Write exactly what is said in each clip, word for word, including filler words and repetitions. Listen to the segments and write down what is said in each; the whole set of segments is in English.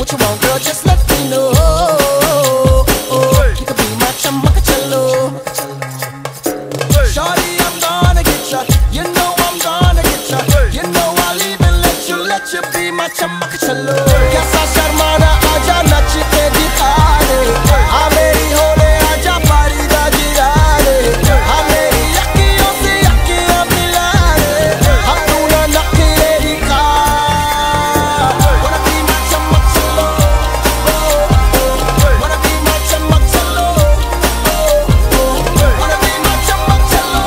what you want, girl, just let me know. You could be my chamaka cello. Shawty, I'm gonna get ya. You know I'm gonna get ya. You know I'll even let you, let you be my chamaka cello. Kaisa sharmana aaja nach ke dikha de. Haan meri hole aaja pari da gira de. Haan meri akhiyon se akhiyan mila de. Hum tu na nakhre dikha. Wanna be my chamaka cello. Wanna be my chamaka cello. Wanna be my chamaka cello.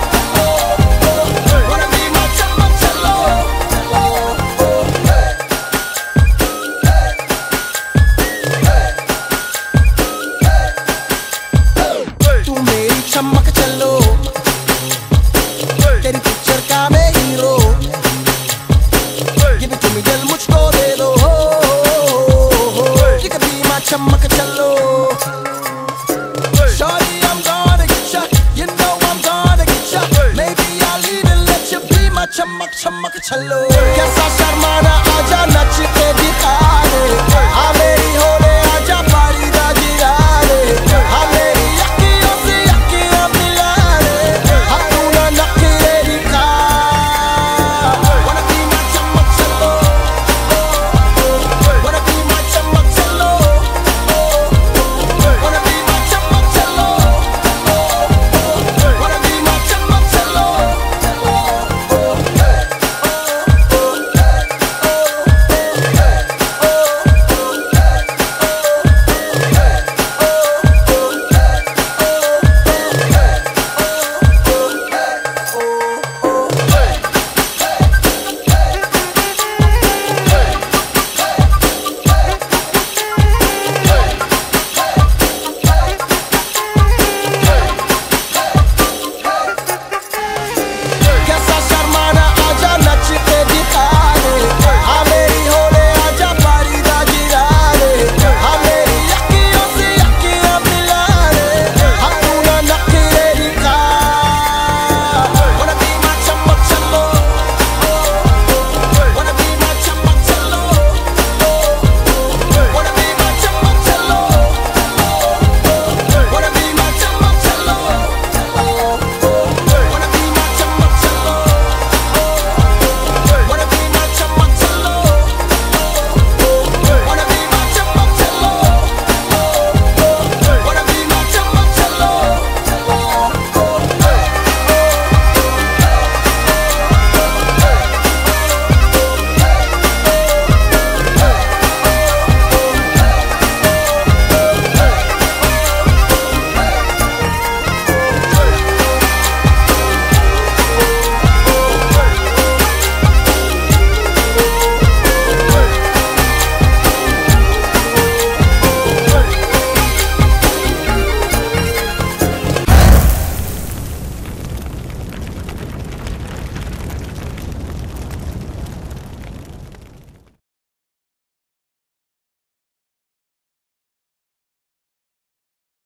Wanna be my chamaka cello. तू मेरी चमक चलो, तेरी picture का मैं hero. Give it to me दिल मुझको दे दो। You can be my चमक चलो। Shawty, I'm gonna get ya. You know I'm gonna get ya. Maybe I'll even let you be my चमक चमक चलो। कैसा शर्माना आजा नच